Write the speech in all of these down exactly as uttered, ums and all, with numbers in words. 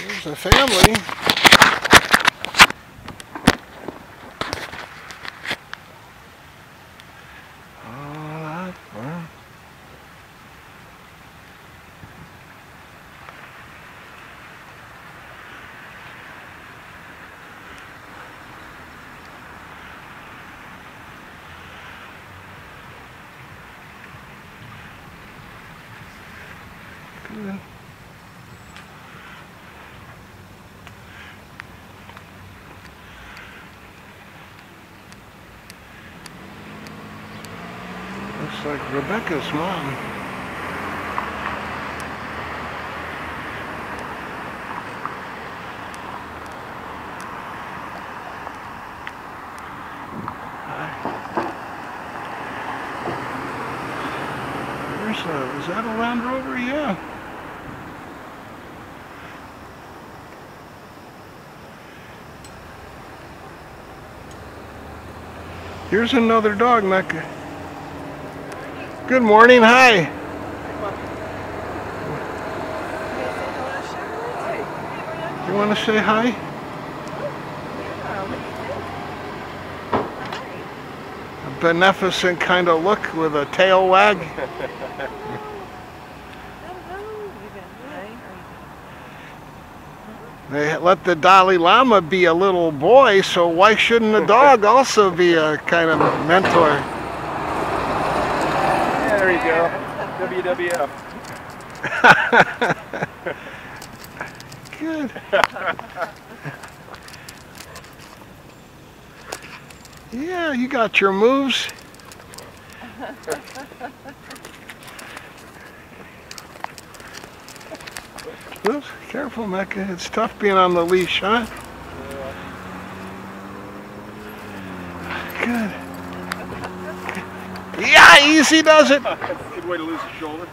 There's a family. Oh, well. Good. Looks like Rebecca's mom. There's a, is that a Land Rover? Yeah. Here's another dog, Mecca. Good morning, hi. You want to say hi? A beneficent kind of look with a tail wag. They let the Dalai Lama be a little boy, so why shouldn't a dog also be a kind of mentor? There you go. W W F. Good. Yeah, you got your moves. Oops, careful, Mecca. It's tough being on the leash, huh? Good. Yeah, easy does it. That's a good way to lose a shoulder.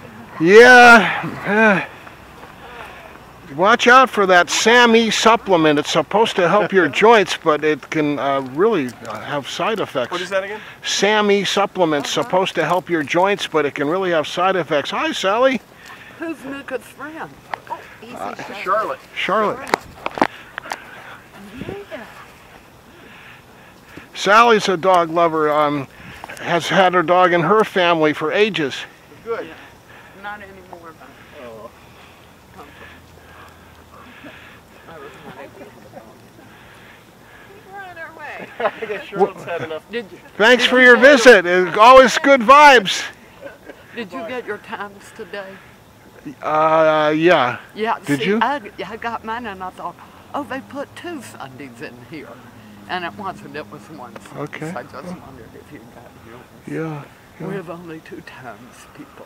Yeah. Uh, watch out for that SAMe supplement. It's supposed to help your joints, but it can uh, really have side effects. What is that again? SAMe supplement's Uh-huh. supposed to help your joints, but it can really have side effects. Hi, Sally. Who's Mecca's friend? Oh, easy, Uh, Charlotte. Charlotte. Sally's a dog lover. Um, has had her dog in her family for ages. Good. Yeah. Not anymore. Oh. We're on our way. I guess Charlotte's had enough. Did you, Thanks did for you your get visit. It's always good vibes. Did you get your times today? Uh, yeah. Yeah. Did see, you? I, I got mine and I thought, oh, they put two Sundays in here. And it wasn't, it was one Sunday. Okay. So I just wondered if you got yours. Yeah. We have only two times, people.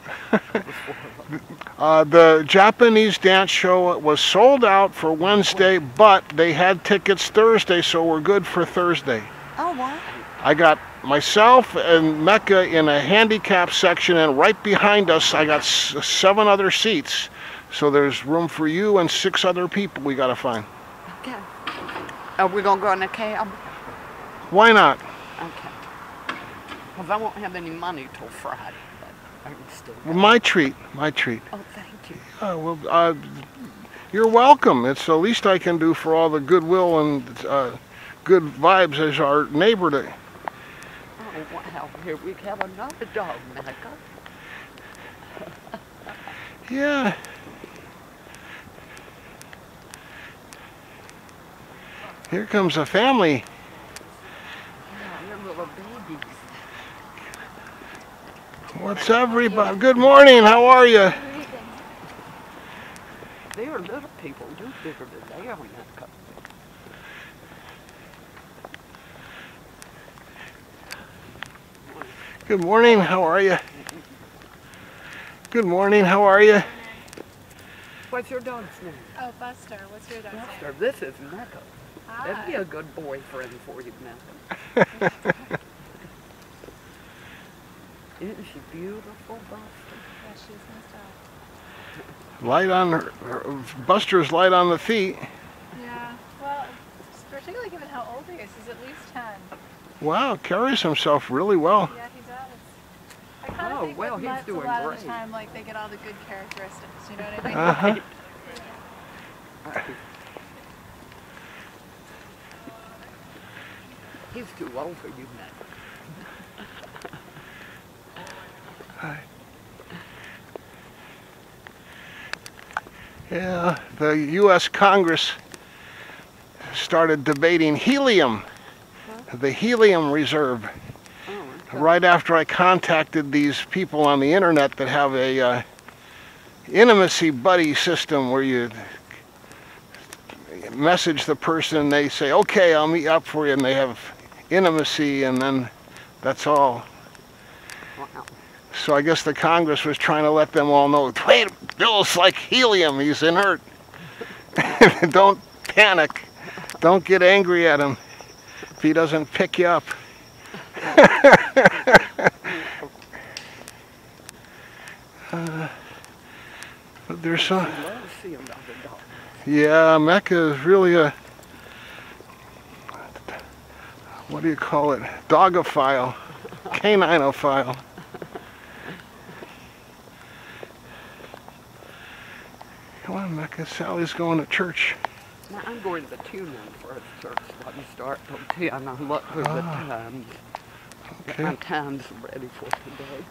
Uh, the Japanese dance show was sold out for Wednesday, but they had tickets Thursday, so we're good for Thursday. Oh, wow. I got myself and Mecca in a handicap section, and right behind us I got s seven other seats. So there's room for you and six other people we gotta find. Okay. Are we going to go in a cab? Why not? Okay. Because I won't have any money till Friday. But I can still go. Well, my treat, my treat. Oh, thank you. Uh, well, uh, you're welcome. It's the least I can do for all the goodwill and uh, good vibes as our neighbor to. Oh, wow. Here we have another dog, Mecca. Yeah. Here comes a family. Oh, your little babies. What's everybody? Good morning. How are you? They are little people. You're bigger than they are, Mecca. Good morning. How are you? Good morning. How are you? What's your dog's name? Oh, Buster. What's your dog's Buster. name? This is Mecca. Hi. That'd be a good boyfriend for you, Mecca. Isn't she beautiful, Buster? Yeah, she's messed up. Light on her, her. Buster's light on the feet. Yeah. Well, particularly given how old he is, he's at least ten. Wow, carries himself really well. Yeah, he does. I kind of Oh, think well, with he's mutts doing a lot of great. the time, like they get all the good characteristics. You know what I mean? Uh huh. He's too old for you, man. Hi. Yeah, the U S Congress started debating helium, huh? The helium reserve. Oh, okay. Right after I contacted these people on the internet that have a uh, intimacy buddy system where you message the person and they say, okay, I'll meet up for you, and they have intimacy, and then that's all. Wow. So I guess the Congress was trying to let them all know, wait, Bill's like helium, he's inert. Don't panic. Don't get angry at him if he doesn't pick you up. uh, but there's some... Yeah, Mecca is really a, what do you call it, dogophile, caninophile. Come on, Mecca, Sally's going to church. Now, I'm going to the tune-in for a church when start till ten, and I'm looking at the times. Okay. My time's ready for today.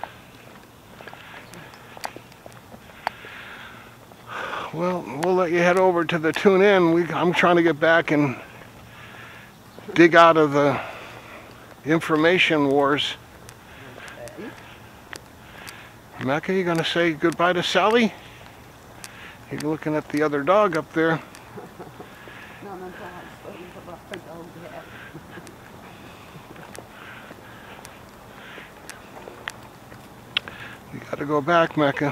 Well, we'll let you head over to the tune-in. We, I'm trying to get back and dig out of the information wars. Okay. Mecca, you gonna say goodbye to Sally? You're looking at the other dog up there. No, no, no, We gotta go back, Mecca.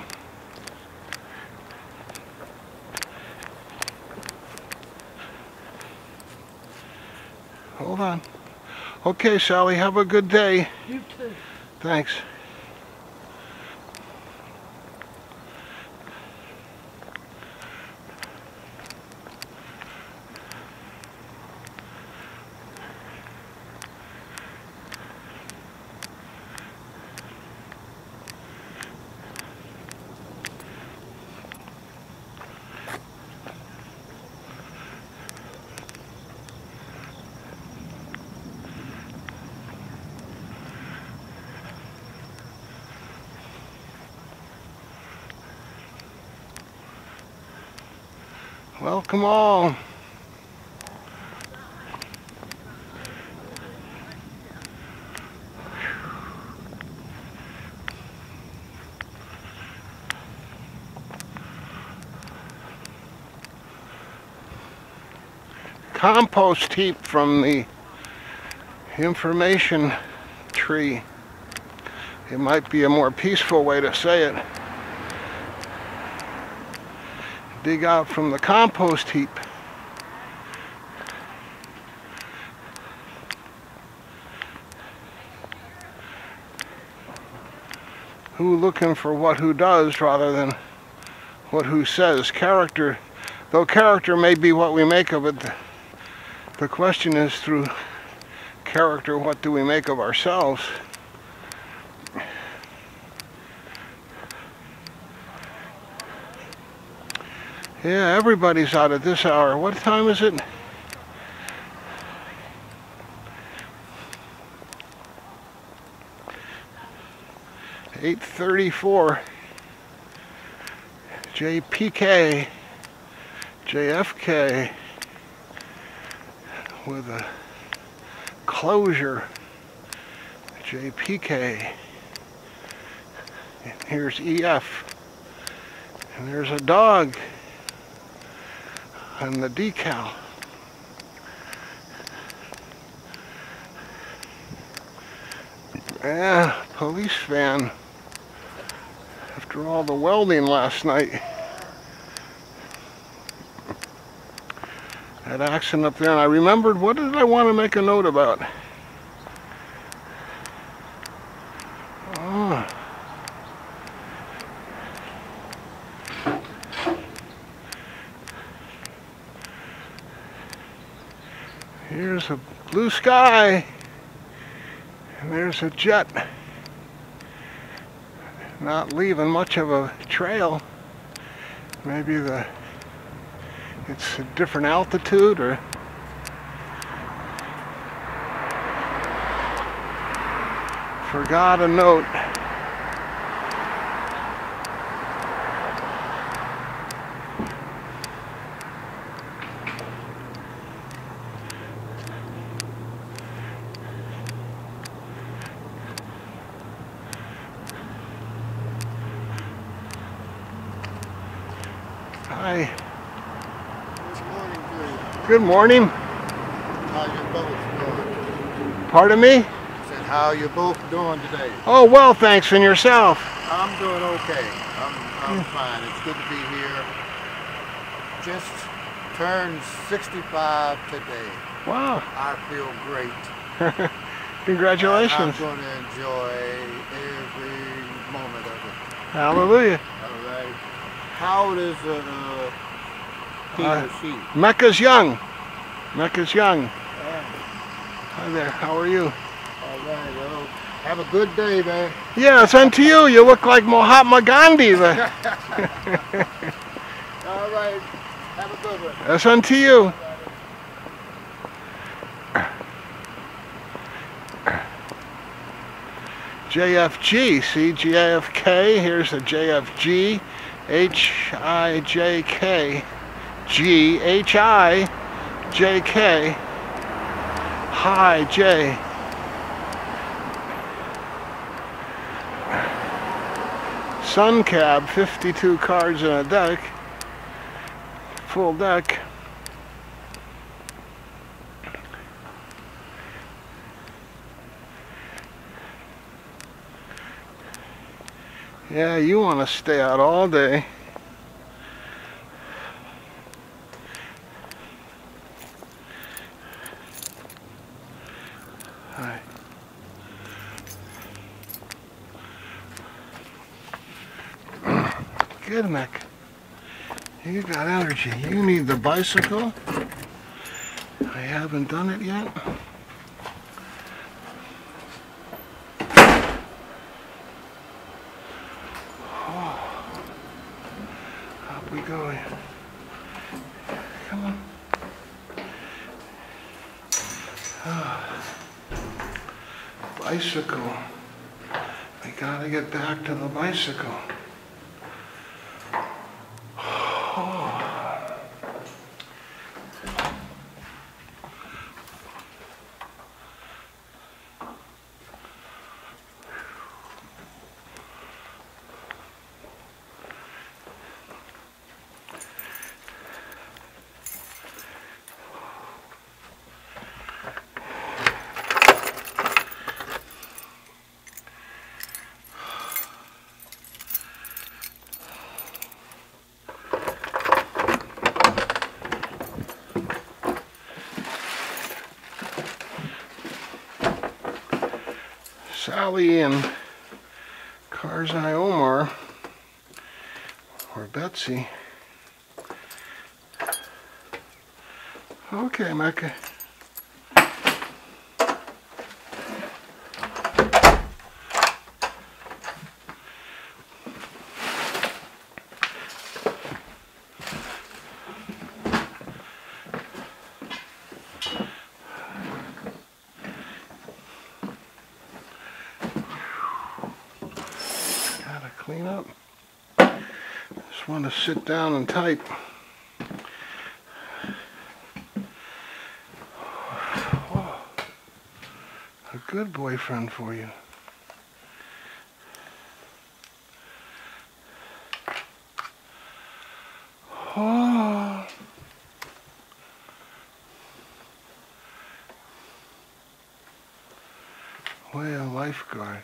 Hold on. Okay, Sally, have a good day. You too. Thanks. Welcome all. Compost heap from the information tree. It might be a more peaceful way to say it. Dig out from the compost heap. Who looking for what who does rather than what who says. Character, though character may be what we make of it, the, the question is through character, what do we make of ourselves? Yeah, everybody's out at this hour. What time is it? eight thirty-four. J P K, J F K, with a closure. J P K. And here's E F. And there's a dog. And the decal. Yeah, police van. After all the welding last night. That accident up there, and I remembered, what did I want to make a note about? Oh. Here's a blue sky, and there's a jet, not leaving much of a trail. Maybe the it's a different altitude, or forgot a note. Hi. Good morning to you. Good morning. How you both doing? Pardon me? I said, how you both doing today? Oh, well, thanks. And yourself? I'm doing okay. I'm, I'm fine. It's good to be here. Just turned sixty-five today. Wow. I feel great. Congratulations. I'm going to enjoy every moment of it. Hallelujah. All right. How old is uh, uh, he Uh, or she? Mecca's young. Mecca's young. Yeah. Hi there. How are you? All right. Well, have a good day, man. Yeah, it's unto you. You look like Mahatma Gandhi. The, All right. Have a good one. that's unto you. J F G, see, J F K, here's a J F G, H I J K, G, H I J K, Hi J. Sun cab, fifty-two cars in a deck, full deck. Yeah, you want to stay out all day. Hi. Good, Mac. You got energy. You need the bicycle. I haven't done it yet. Up we go. Come on. Ah. Bicycle. We gotta get back to the bicycle. Sally and Karzai Omar, or Betsy. Okay, Mecca. Clean up. Just want to sit down and type. Oh, a good boyfriend for you. Oh. Way a lifeguard.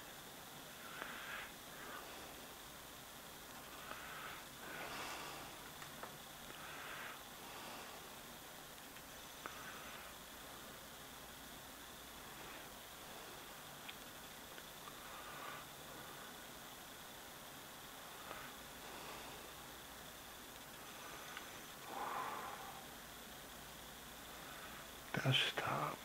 Desktop.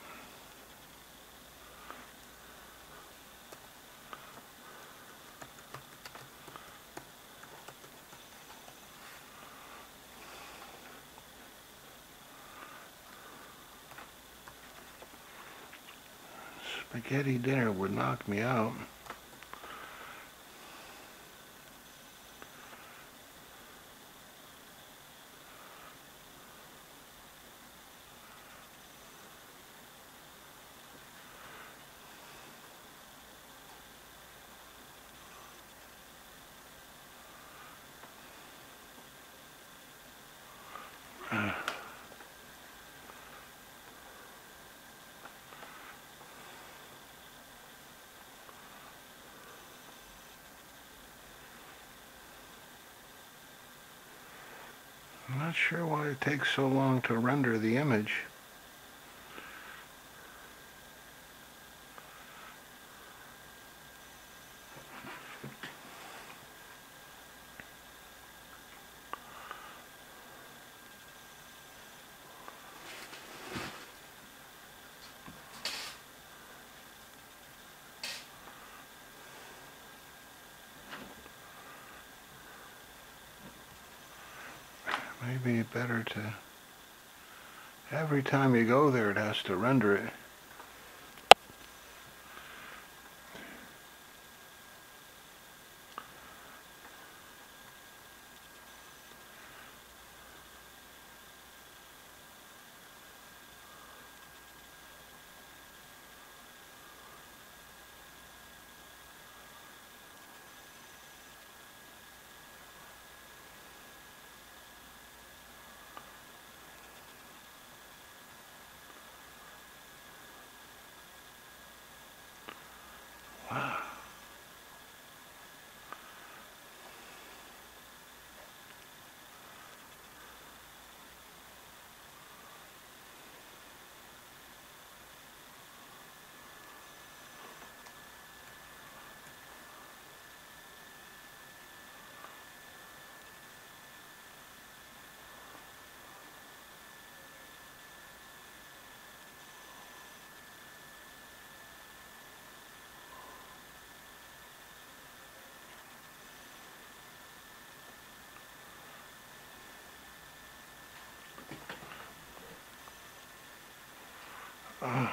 Spaghetti dinner would knock me out. I'm not sure why it takes so long to render the image. Maybe better to, every time you go there it has to render it. Wow. Uh.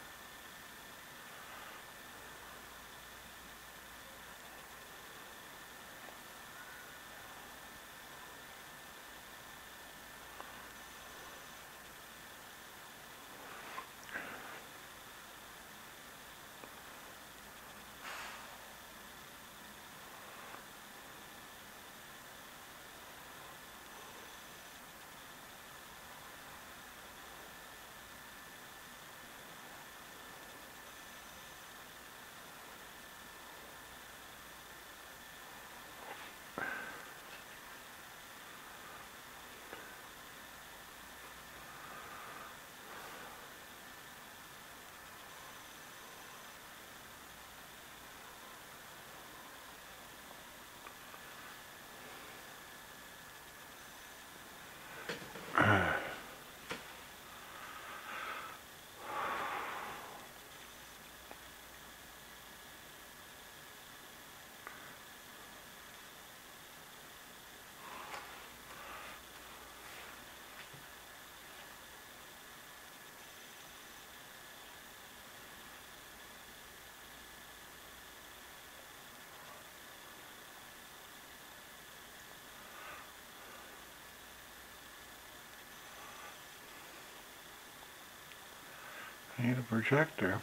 Need a projector.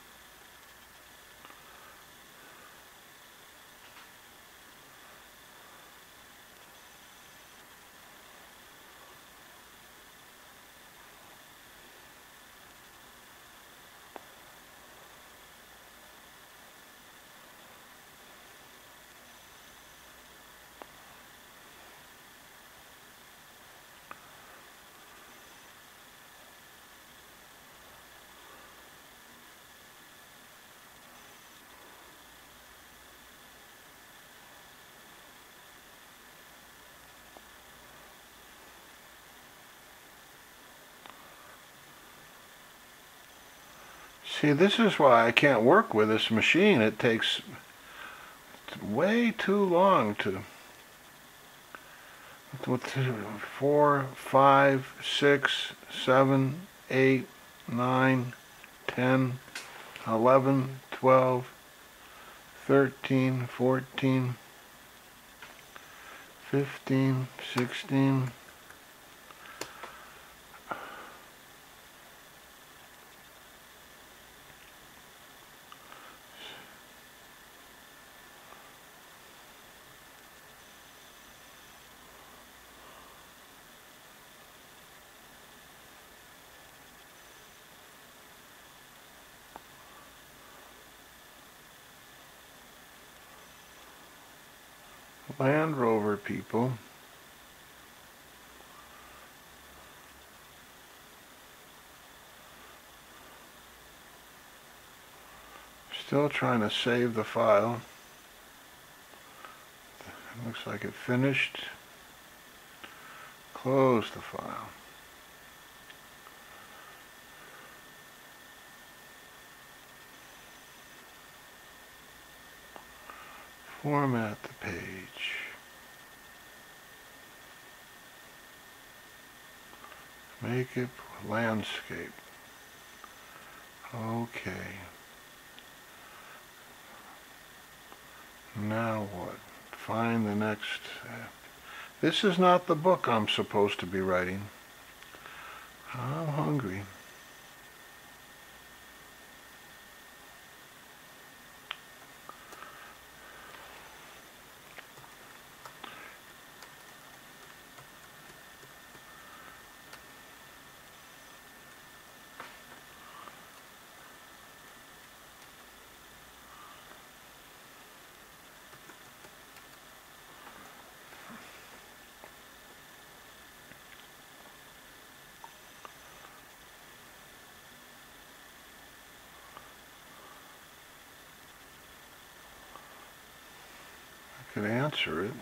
See, this is why I can't work with this machine. It takes way too long to, with four, five, six, seven, eight, nine, ten. eleven, twelve, thirteen, fourteen, fifteen, sixteen, Land Rover people. Still trying to save the file. It looks like it finished. Close the file. Format the page. Make it landscape. Okay. Now what? Find the next. Uh, this is not the book I'm supposed to be writing. I'm hungry. Could answer it.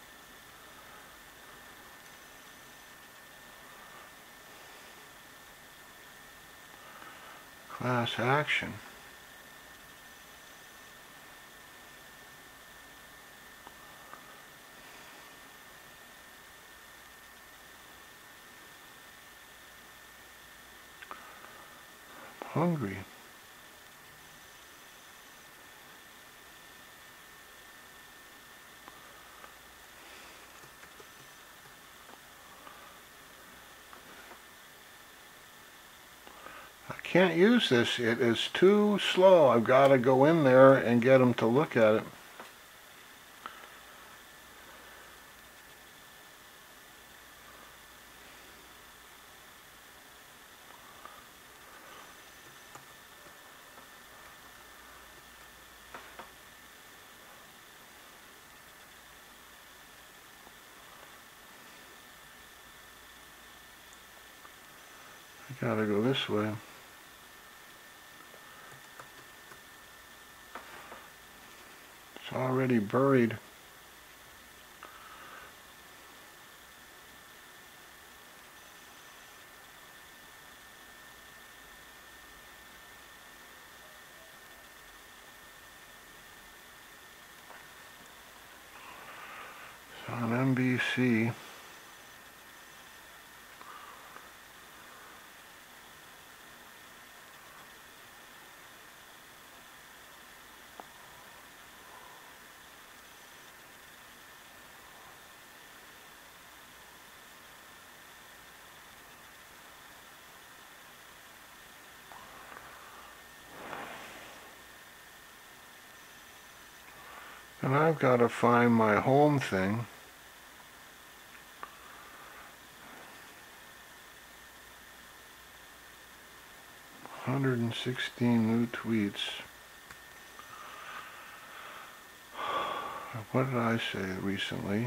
Class action. Hungry. Can't use this. It is too slow. I've got to go in there and get them to look at it. I gotta go this way. It's already buried. It's on N B C. And I've got to find my home thing. one hundred sixteen new tweets. What did I say recently?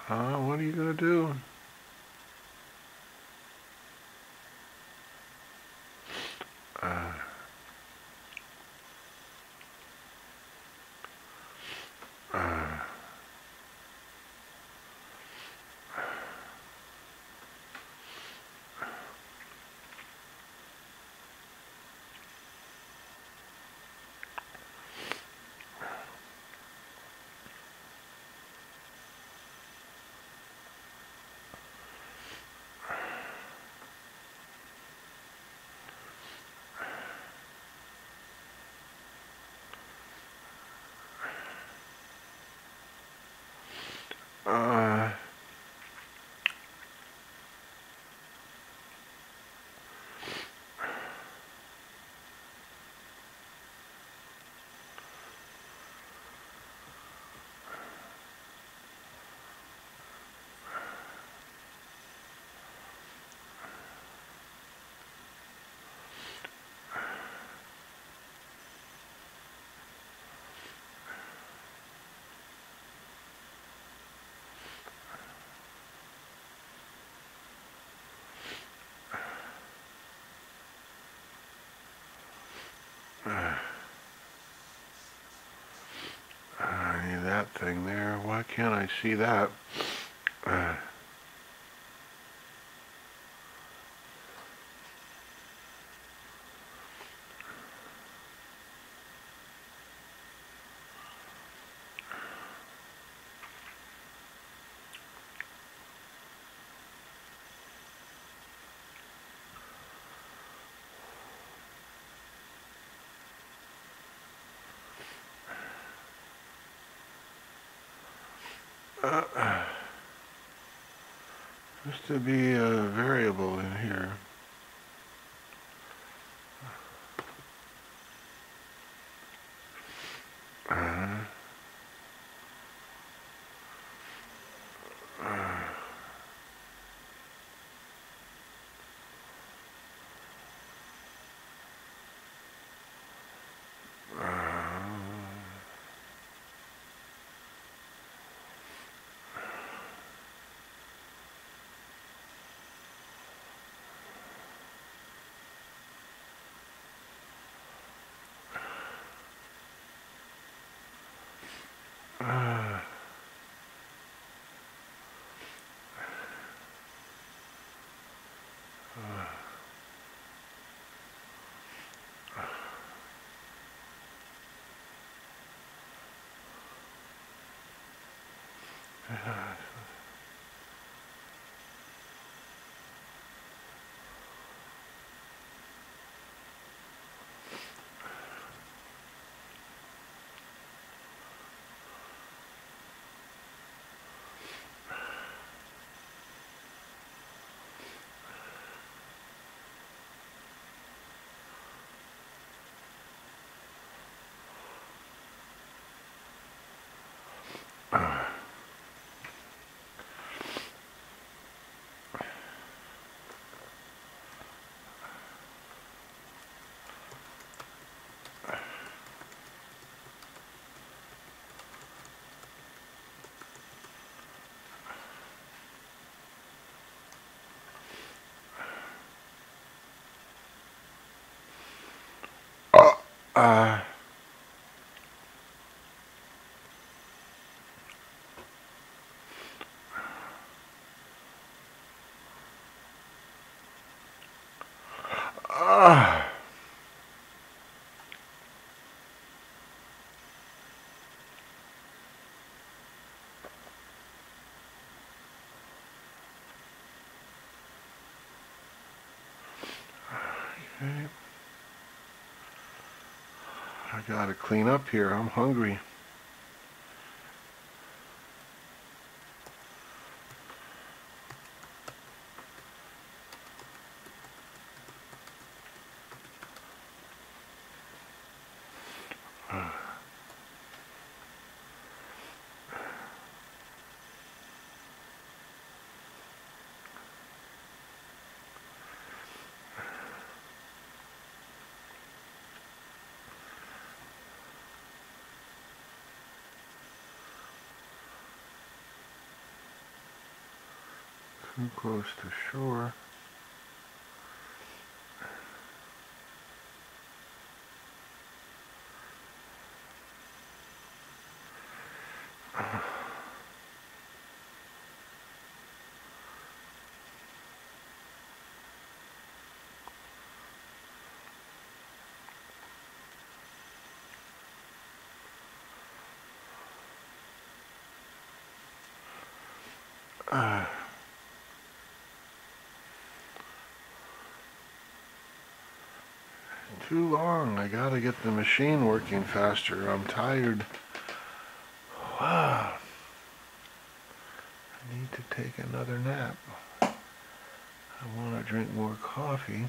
Huh? What are you gonna do? Uh, uh, uh, uh, I need that thing there. Why can't I see that? Uh, uh, Used to be a variable in here. Uh, uh, uh, uh, uh, uh, okay. I gotta clean up here. I'm hungry. Too close to shore. Uh, too long. I gotta get the machine working faster. I'm tired. Wow. I need to take another nap. I want to drink more coffee.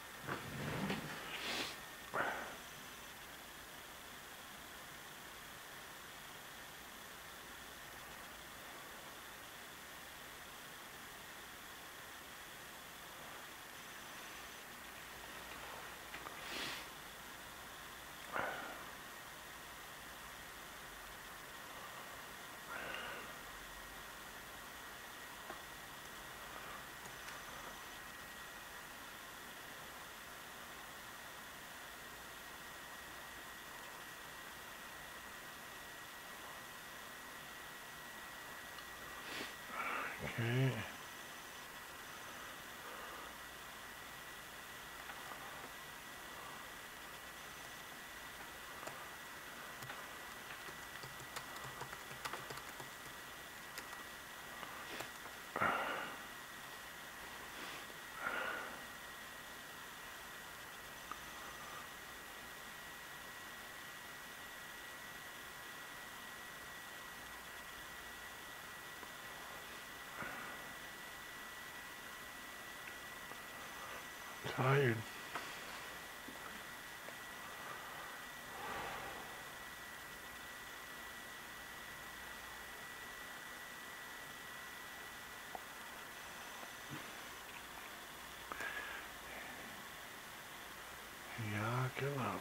Okay. Tired. Yakina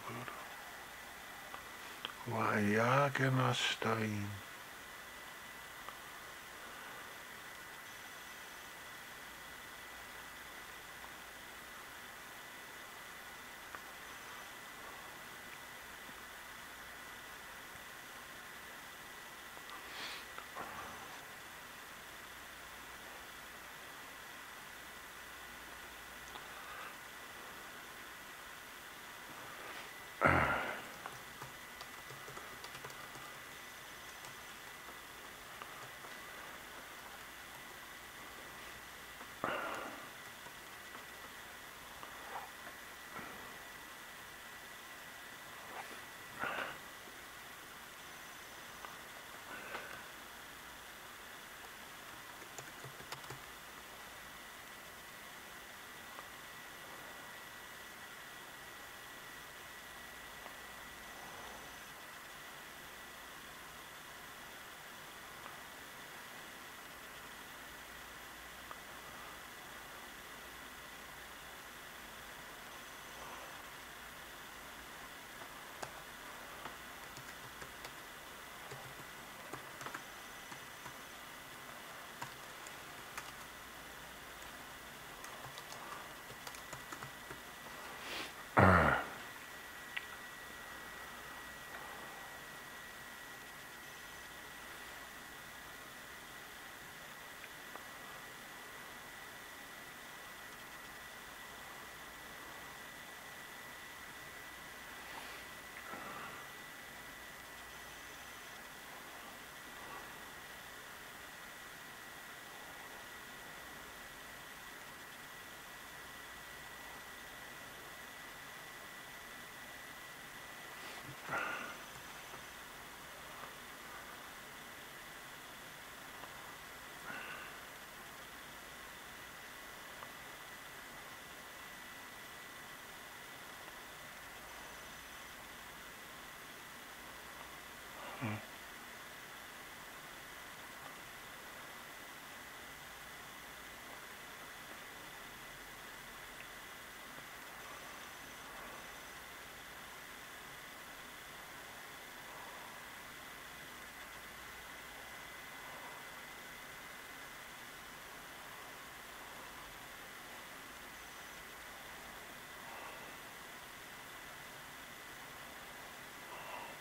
Why yakina Stein.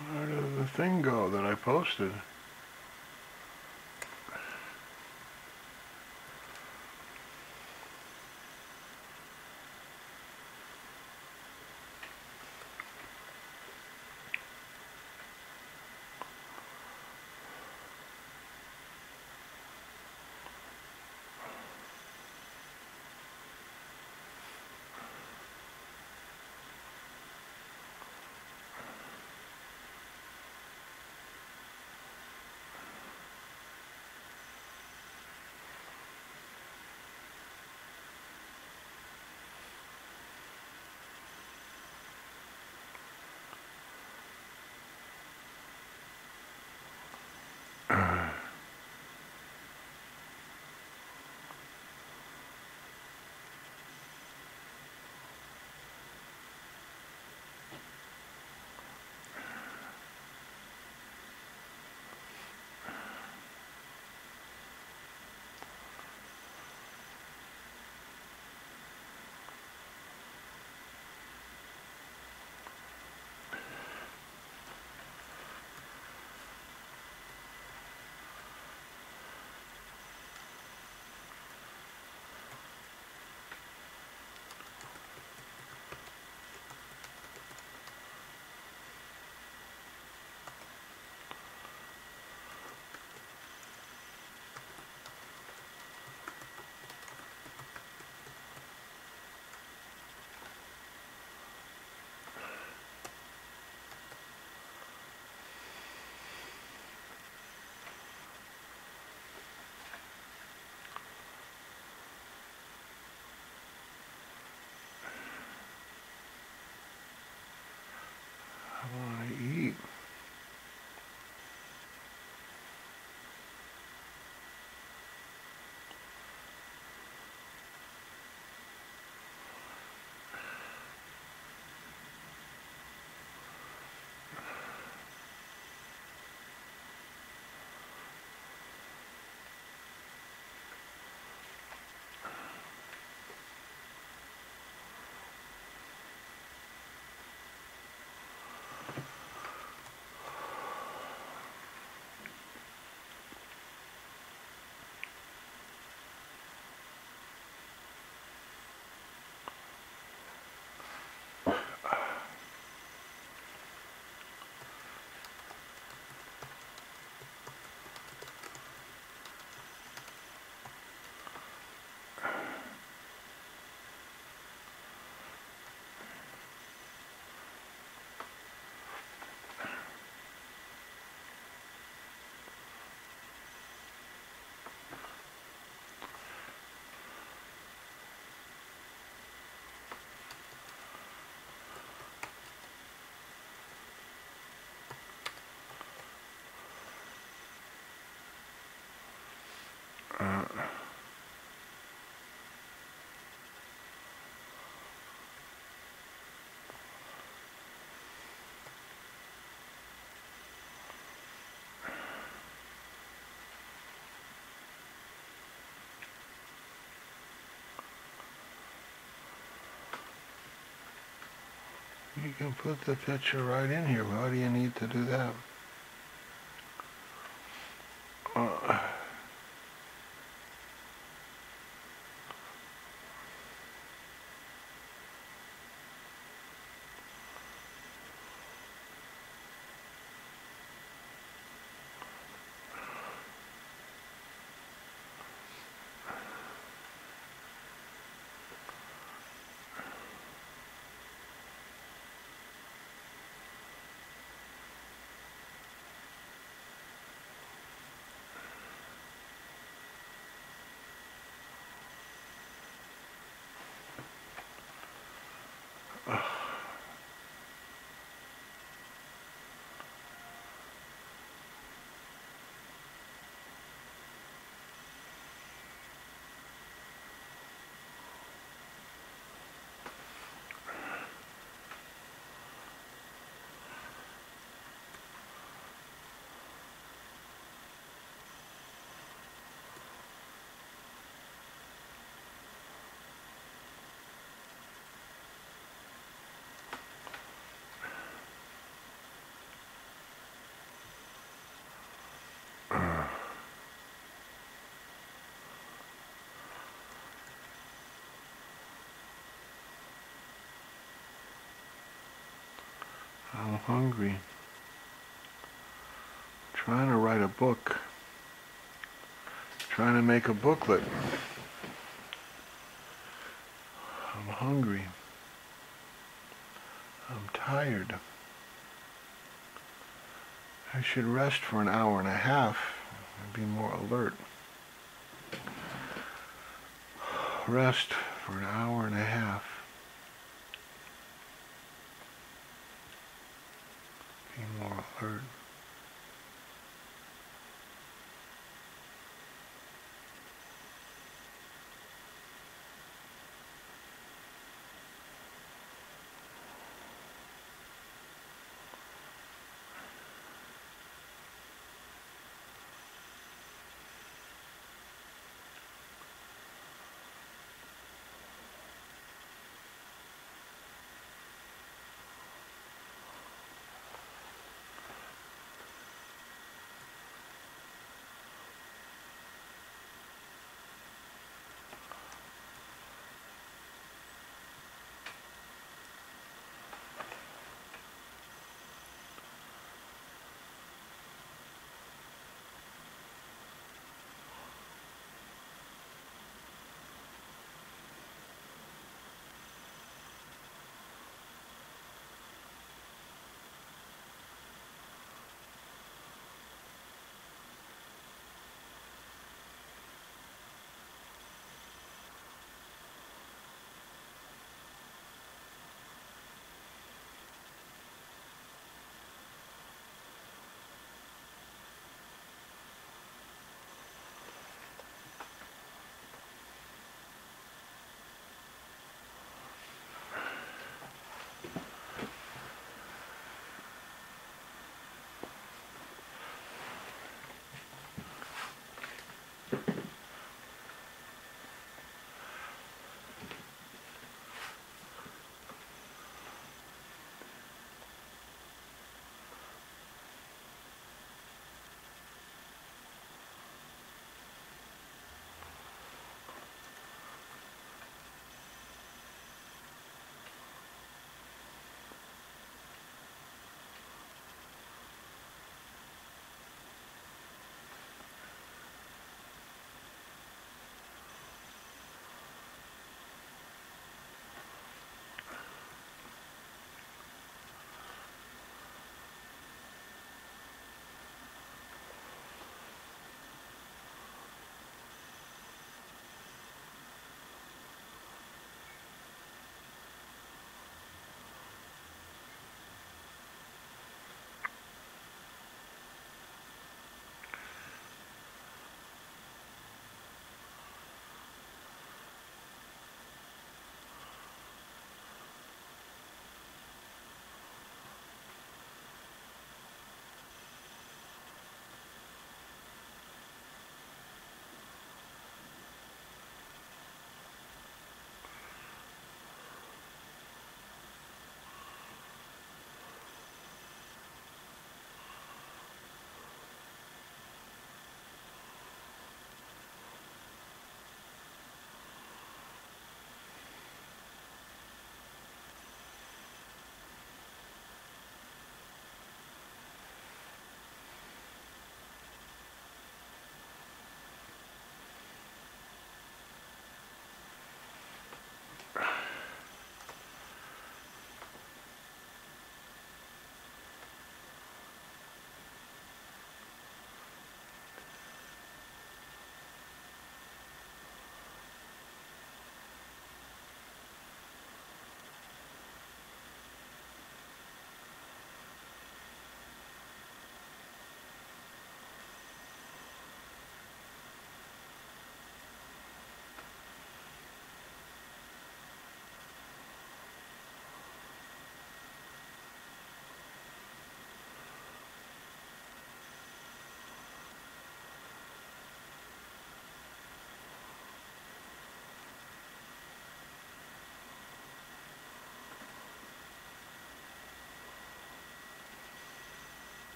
Where did the thing go that I posted? I want to eat. Uh, You can put the picture right in here. Why do you need to do that? Uh, hungry. Trying to write a book. Trying to make a booklet. I'm hungry. I'm tired. I should rest for an hour and a half and be more alert. Rest for an hour and a half. Be more alert.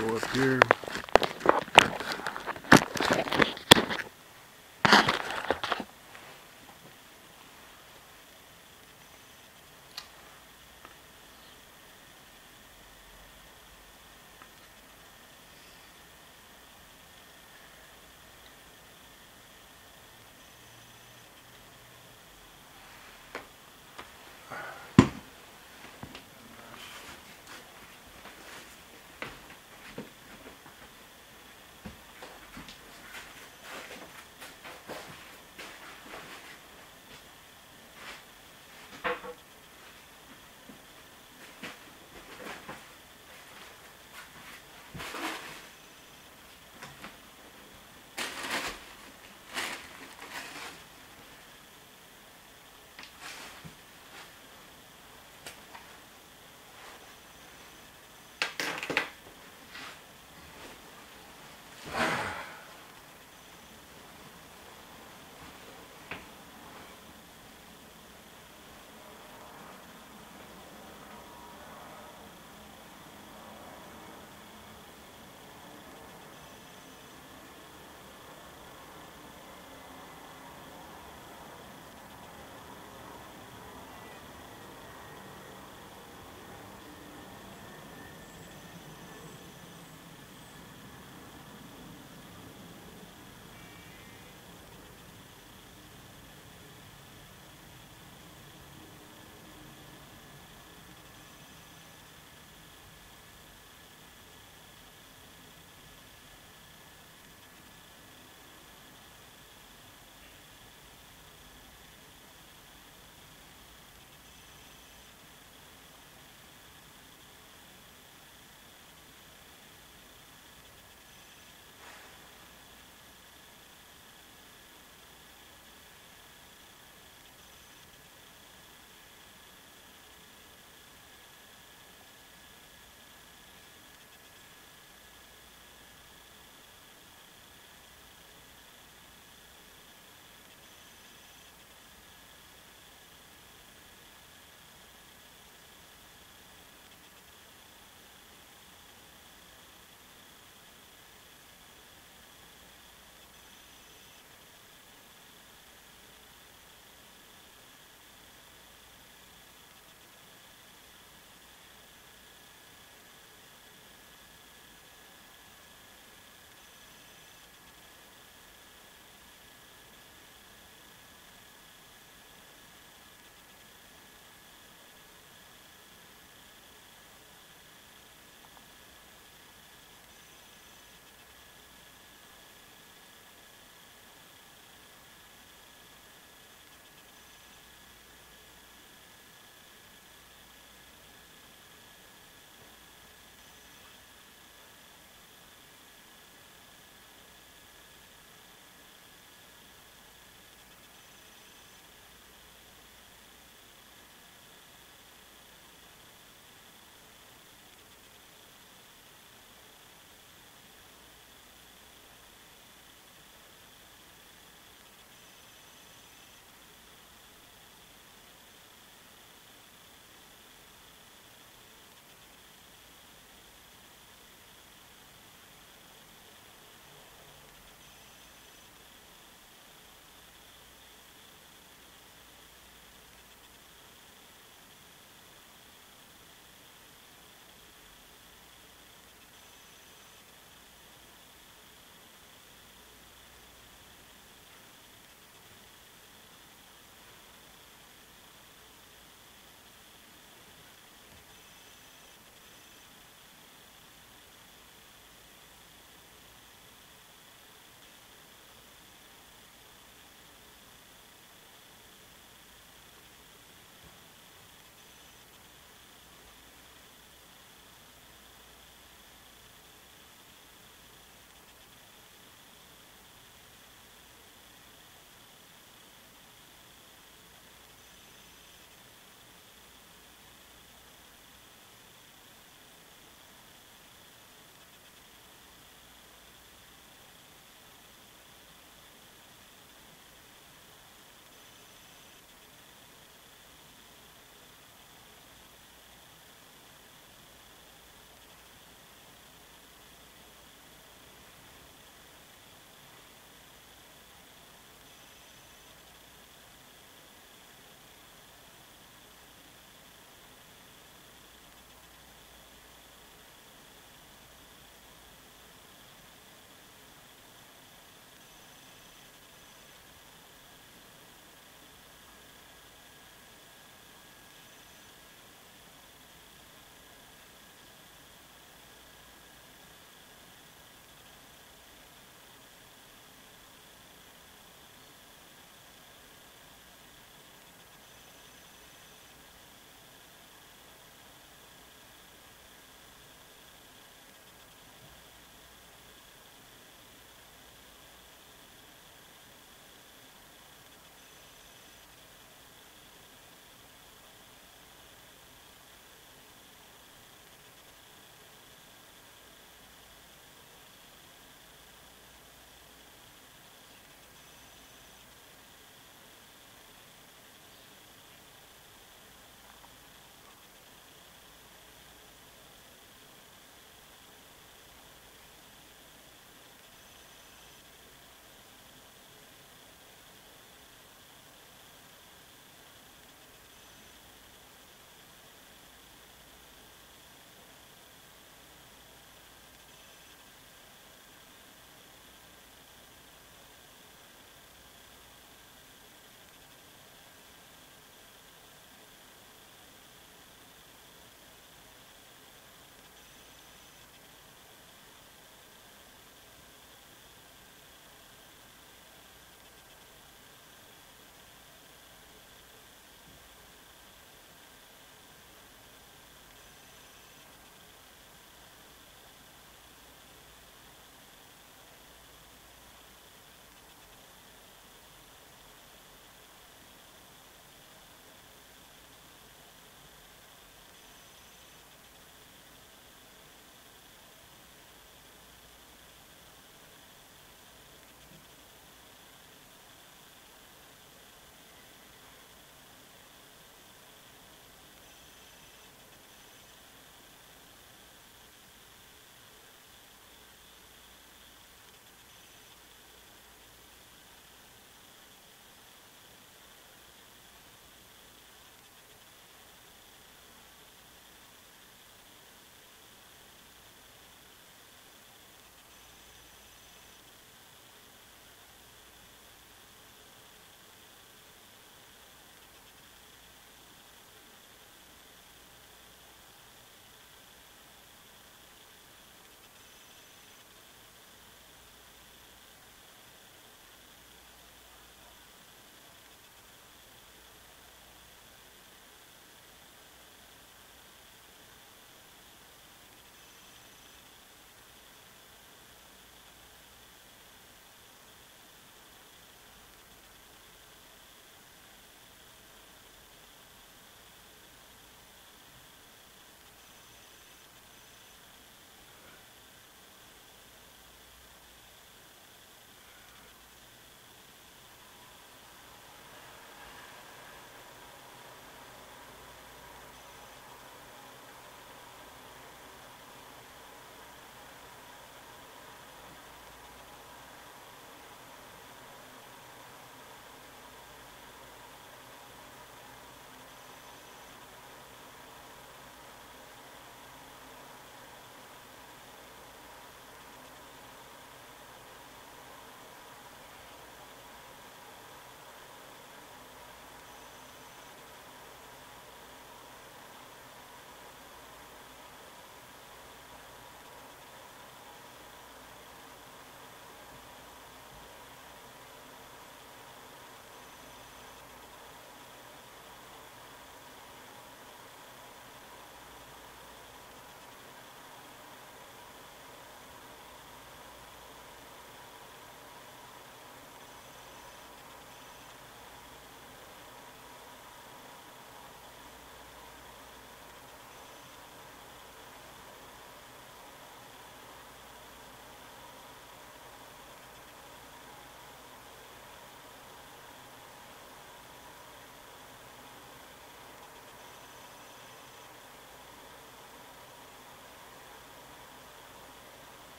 go up here.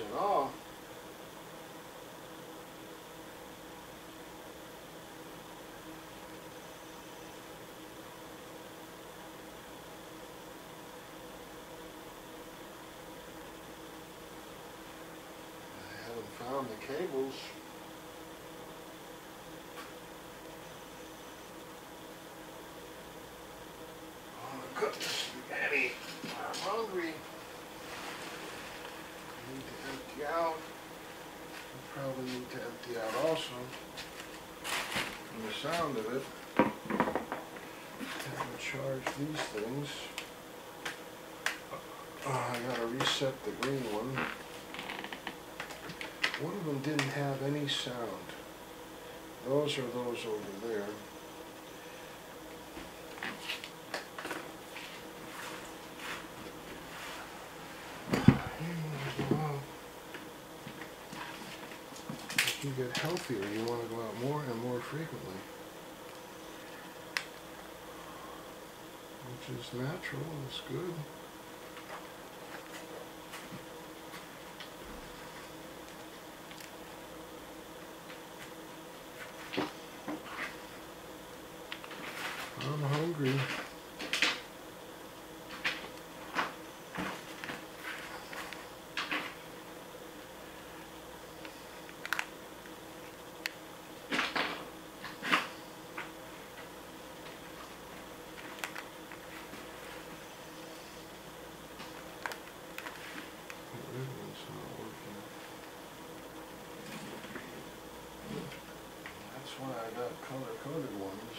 at all. I haven't found the cables. Cook the spaghetti. I'm hungry. I need to empty out. I probably need to empty out also. From the sound of it. I'm gonna charge these things. Uh, I gotta reset the green one. One of them didn't have any sound. Those are those over there. As you get healthier, you want to go out more and more frequently, which is natural and it's good. I'm hungry. That's why I got color-coded ones.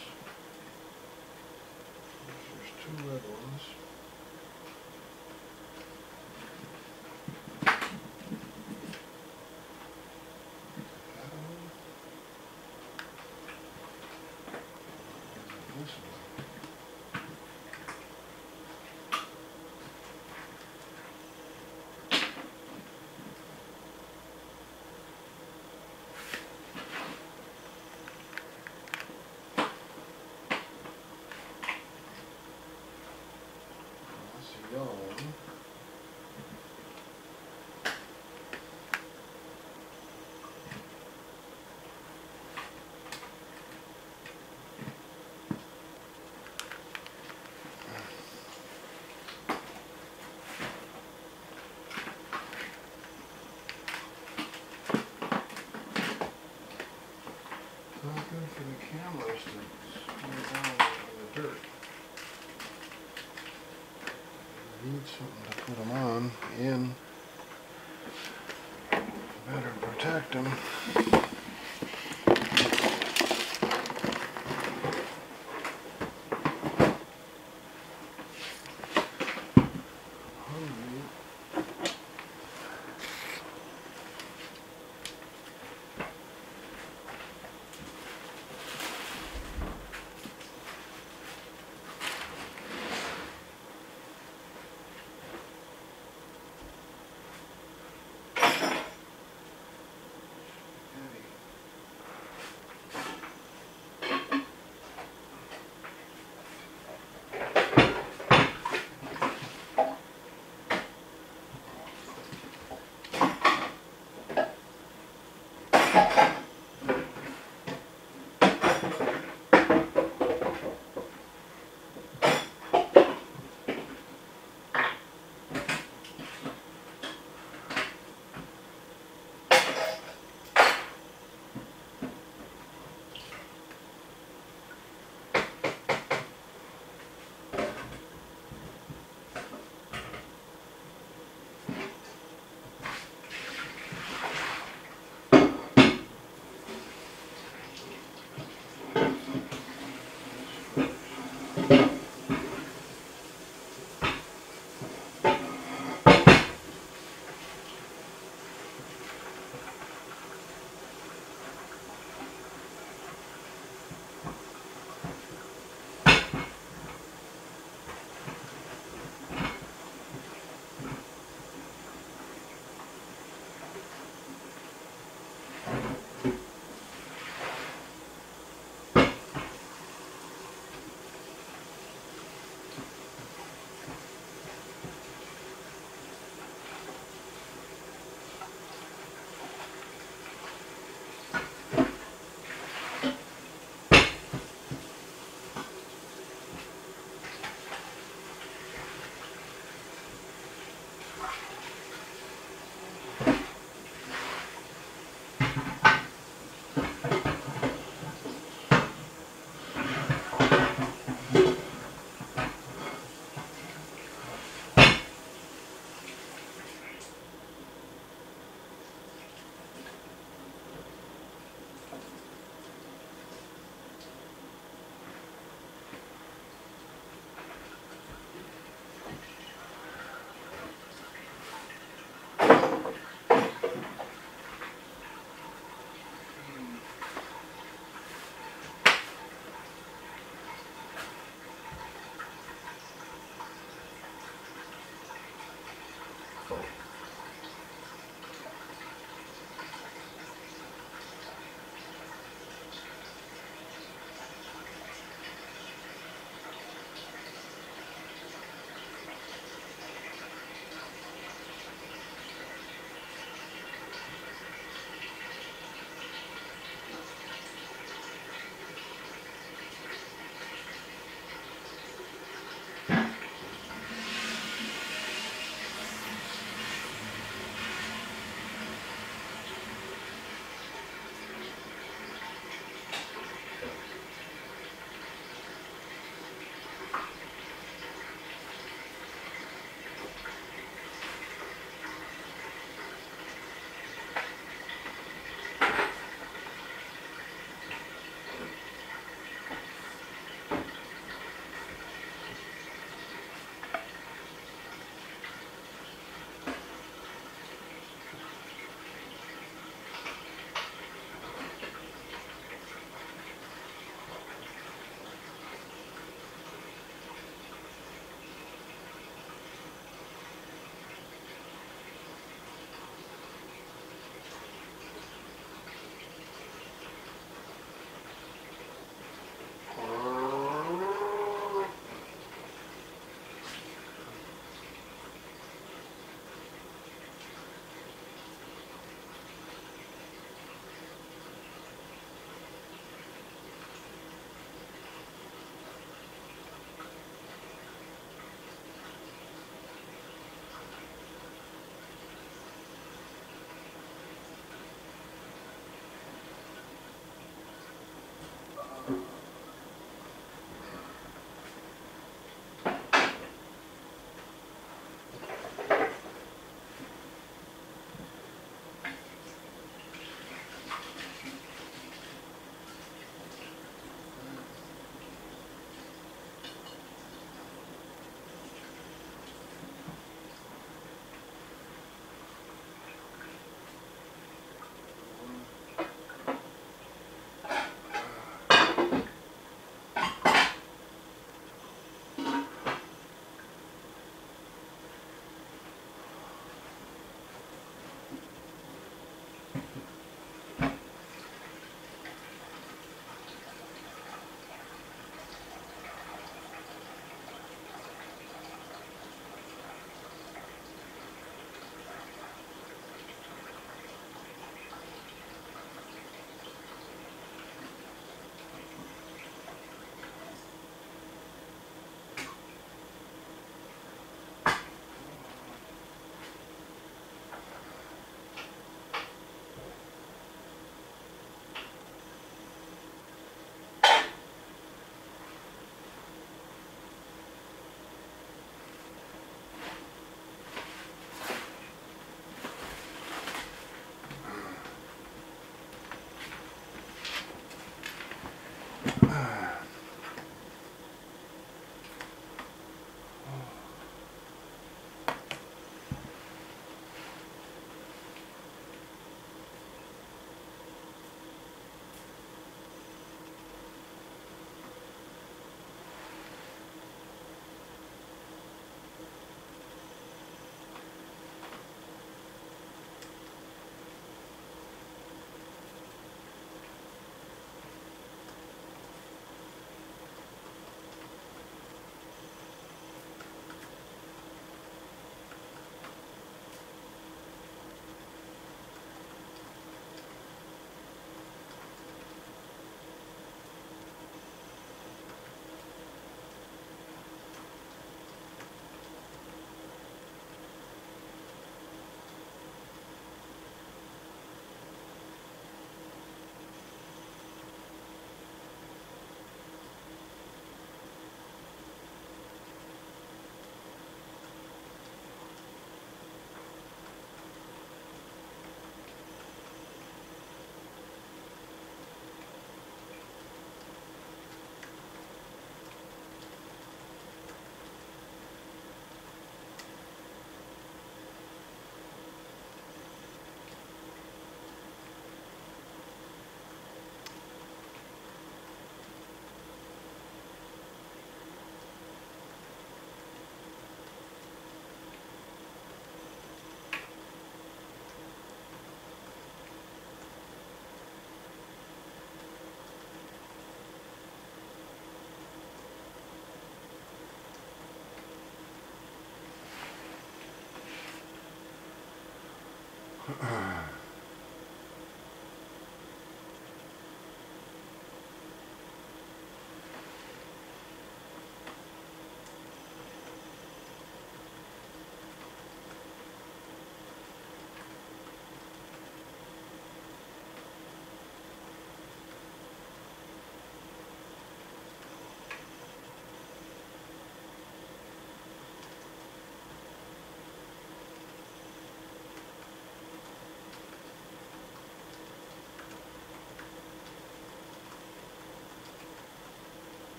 There's two red ones. That one. And this one. Yellow one. It's not good for the cameras to spill down in the dirt. Need something to put them on in to better protect them.